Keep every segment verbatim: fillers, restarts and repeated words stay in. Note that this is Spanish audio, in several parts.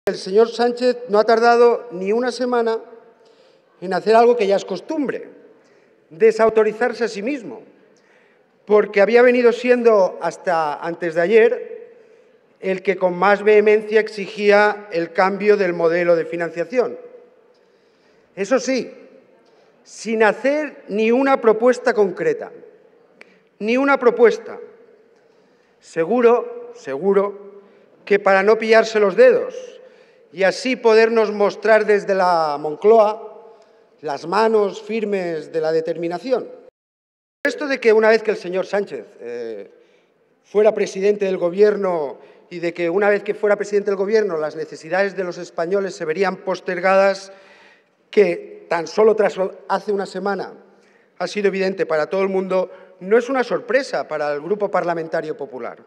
El señor Sánchez no ha tardado ni una semana en hacer algo que ya es costumbre, desautorizarse a sí mismo, porque había venido siendo hasta antes de ayer el que con más vehemencia exigía el cambio del modelo de financiación. Eso sí, sin hacer ni una propuesta concreta, ni una propuesta. Seguro, seguro, que para no pillarse los dedos y así podernos mostrar desde la Moncloa las manos firmes de la determinación. Esto de que una vez que el señor Sánchez eh, fuera presidente del Gobierno y de que una vez que fuera presidente del Gobierno las necesidades de los españoles se verían postergadas, que tan solo tras hace una semana ha sido evidente para todo el mundo, no es una sorpresa para el Grupo Parlamentario Popular.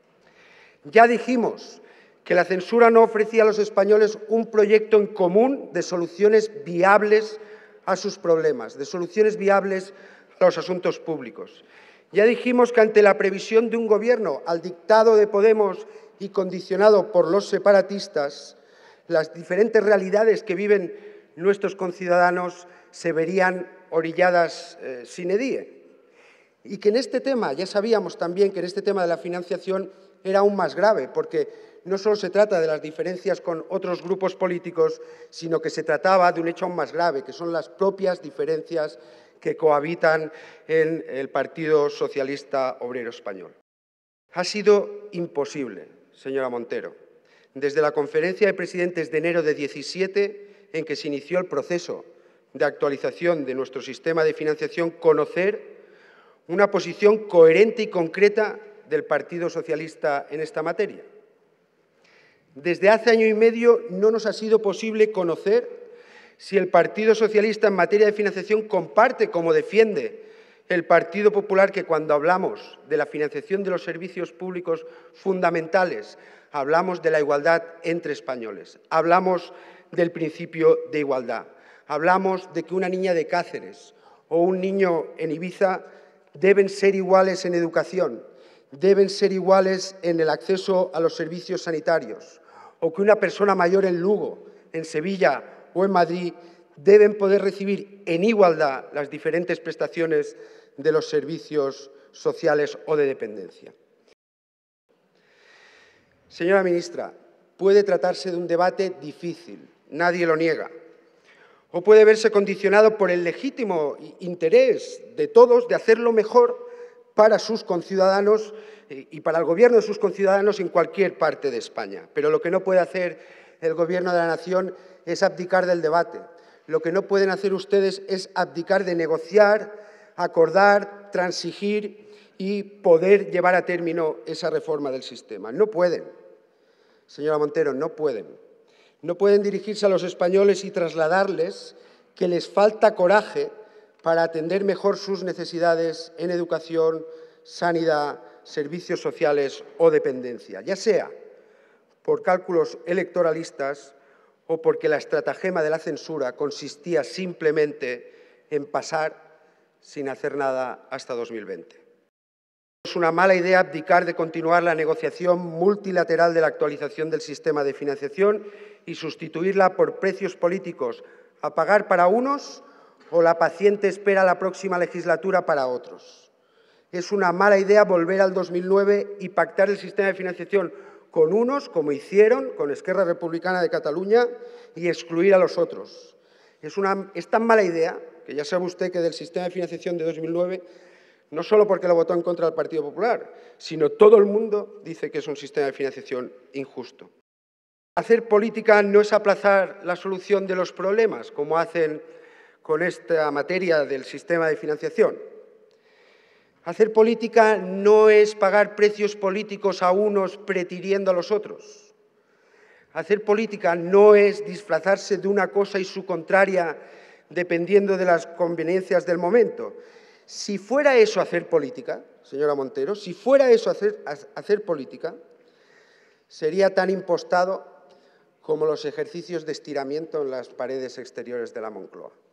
Ya dijimos que la censura no ofrecía a los españoles un proyecto en común de soluciones viables a sus problemas, de soluciones viables a los asuntos públicos. Ya dijimos que ante la previsión de un Gobierno al dictado de Podemos y condicionado por los separatistas, las diferentes realidades que viven nuestros conciudadanos se verían orilladas eh, sine die. Y que en este tema, ya sabíamos también que en este tema de la financiación era aún más grave, porque no solo se trata de las diferencias con otros grupos políticos, sino que se trataba de un hecho aún más grave, que son las propias diferencias que cohabitan en el Partido Socialista Obrero Español. Ha sido imposible, señora Montero, desde la conferencia de presidentes de enero de diecisiete, en que se inició el proceso de actualización de nuestro sistema de financiación, conocer una posición coherente y concreta del Partido Socialista en esta materia. Desde hace año y medio no nos ha sido posible conocer si el Partido Socialista en materia de financiación comparte, como defiende el Partido Popular, que cuando hablamos de la financiación de los servicios públicos fundamentales, hablamos de la igualdad entre españoles, hablamos del principio de igualdad, hablamos de que una niña de Cáceres o un niño en Ibiza deben ser iguales en educación, deben ser iguales en el acceso a los servicios sanitarios, o que una persona mayor en Lugo, en Sevilla o en Madrid deben poder recibir en igualdad las diferentes prestaciones de los servicios sociales o de dependencia. Señora ministra, puede tratarse de un debate difícil, nadie lo niega, o puede verse condicionado por el legítimo interés de todos de hacerlo mejor para sus conciudadanos y para el Gobierno de sus conciudadanos en cualquier parte de España. Pero lo que no puede hacer el Gobierno de la Nación es abdicar del debate. Lo que no pueden hacer ustedes es abdicar de negociar, acordar, transigir y poder llevar a término esa reforma del sistema. No pueden, señora Montero, no pueden. No pueden dirigirse a los españoles y trasladarles que les falta coraje para atender mejor sus necesidades en educación, sanidad, servicios sociales o dependencia, ya sea por cálculos electoralistas o porque la estratagema de la censura consistía simplemente en pasar sin hacer nada hasta dos mil veinte. Es una mala idea abdicar de continuar la negociación multilateral de la actualización del sistema de financiación y sustituirla por precios políticos a pagar para unos o la paciente espera a la próxima legislatura para otros. Es una mala idea volver al dos mil nueve y pactar el sistema de financiación con unos, como hicieron con Esquerra Republicana de Cataluña, y excluir a los otros. Es, una, es tan mala idea que ya sabe usted que del sistema de financiación de dos mil nueve, no solo porque lo votó en contra del Partido Popular, sino todo el mundo dice que es un sistema de financiación injusto. Hacer política no es aplazar la solución de los problemas, como hacen con esta materia del sistema de financiación. Hacer política no es pagar precios políticos a unos prefiriendo a los otros. Hacer política no es disfrazarse de una cosa y su contraria dependiendo de las conveniencias del momento. Si fuera eso hacer política, señora Montero, si fuera eso hacer, hacer política, sería tan impostado como los ejercicios de estiramiento en las paredes exteriores de la Moncloa.